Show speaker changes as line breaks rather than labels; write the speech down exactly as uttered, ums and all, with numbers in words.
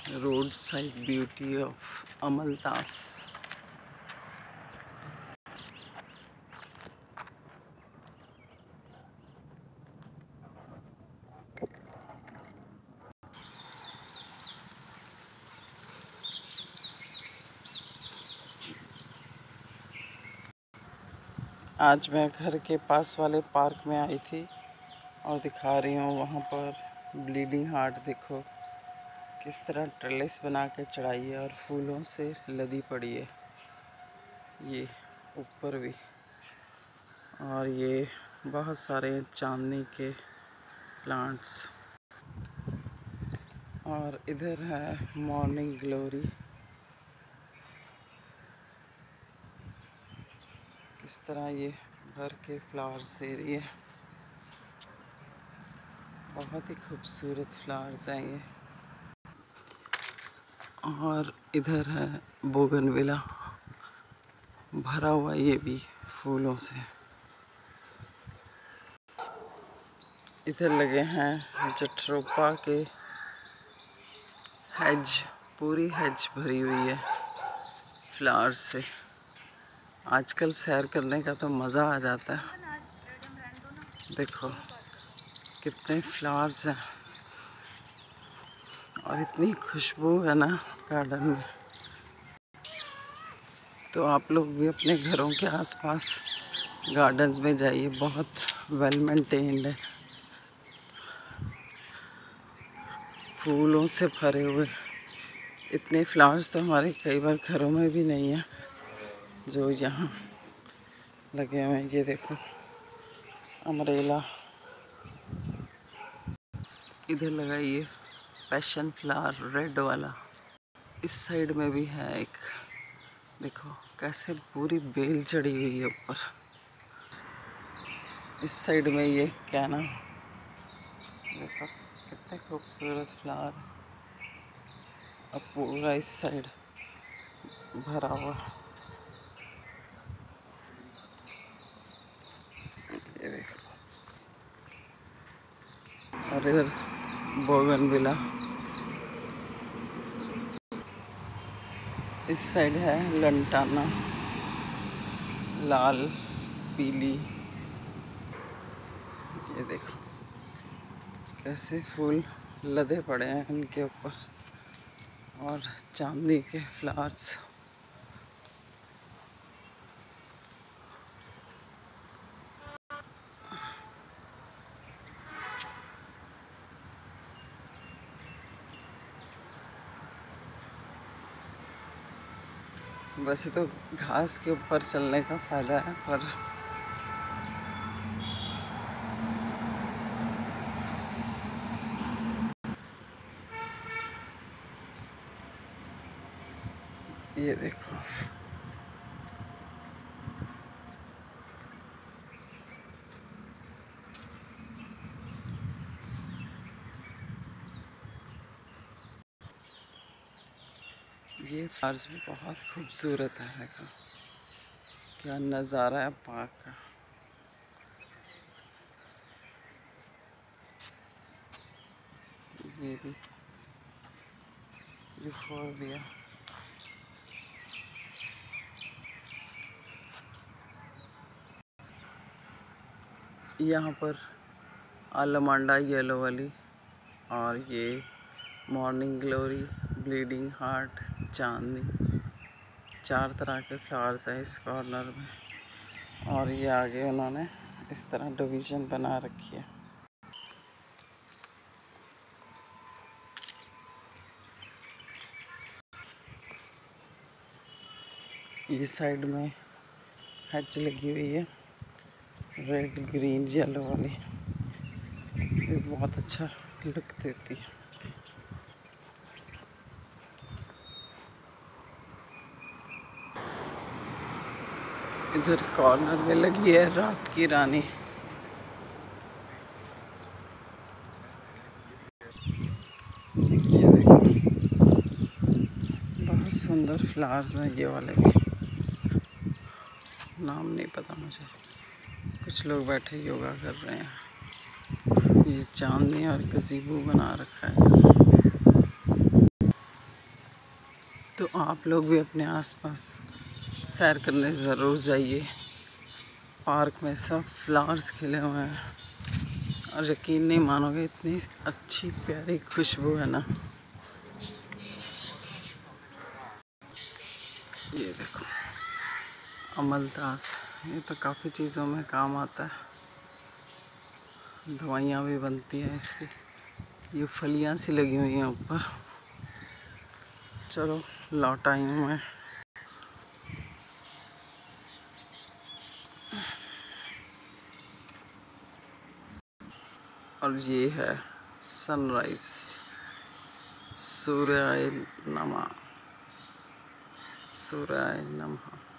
Road side beauty of अमलतास। आज मैं घर के पास वाले पार्क में आई थी और दिखा रही हूँ वहाँ पर ब्लीडिंग हार्ट। देखो किस तरह ट्रेलिस बना के चढ़ाई है और फूलों से लदी पड़ी है ये ऊपर भी। और ये बहुत सारे चांदनी के प्लांट्स। और इधर है मॉर्निंग ग्लोरी। इस तरह ये भर के फ्लावर्स एरिया, बहुत ही खूबसूरत फ्लावर्स हैं ये। और इधर है बोगनविला, भरा हुआ ये भी फूलों से। इधर लगे हैं जट्रोपा के हेज, पूरी हेज भरी हुई है फ्लावर्स से। आजकल सैर करने का तो मज़ा आ जाता है। देखो कितने फ्लावर्स हैं और इतनी खुशबू है ना गार्डन में। तो आप लोग भी अपने घरों के आसपास गार्डन्स में जाइए, बहुत वेल मेंटेन्ड है, फूलों से भरे हुए। इतने फ्लावर्स तो हमारे कई बार घरों में भी नहीं है जो यहाँ लगे हुए हैं। ये देखो अमरेला। इधर लगा ये पैशन फ्लावर रेड वाला। इस साइड में भी है एक, देखो कैसे पूरी बेल चढ़ी हुई है ऊपर। इस साइड में ये कैना, देखो कितने खूबसूरत फ्लावर। अब पूरा इस साइड भरा हुआ। ये देखो। और इधर बोगनविला। इस साइड है लंटाना, लाल पीली। ये देखो कैसे फूल लदे पड़े हैं इनके ऊपर। और चांदनी के फ्लावर्स। वैसे तो घास के ऊपर चलने का फ़ायदा है, पर ये देखो ये फ्लावर्स भी बहुत खूबसूरत है। देखो क्या नज़ारा है पार्क का। ये भी यूफोर्बिया। यहाँ पर आलमांडा येलो वाली, और ये मॉर्निंग ग्लोरी, ब्लीडिंग हार्ट, चांदनी, चार तरह के फ्लावर्स हैं इस कॉर्नर में। और ये आगे उन्होंने इस तरह डिवीज़न बना रखी है। इस साइड में हैच लगी हुई है रेड ग्रीन येलो वाली, ये बहुत अच्छा लुक देती है। इधर कॉर्नर में लगी है रात की रानी। ये देखो बहुत सुंदर फ्लावर्स हैं ये वाले भी, नाम नहीं पता मुझे। कुछ लोग बैठे योगा कर रहे हैं। ये चांदनी और गज़ीबो बना रखा है। आप लोग भी अपने आसपास सैर करने ज़रूर जाइए। पार्क में सब फ्लावर्स खिले हुए हैं और यकीन नहीं मानोगे, इतनी अच्छी प्यारी खुशबू है ना। ये देखो अमलतास, ये तो काफ़ी चीज़ों में काम आता है, दवाइयाँ भी बनती हैं इसकी। ये फलियाँ सी लगी हुई हैं ऊपर। चलो लौट आई हूँ मैं। और ये है सनराइज, सूर्याय नमः, सूर्याय नमः।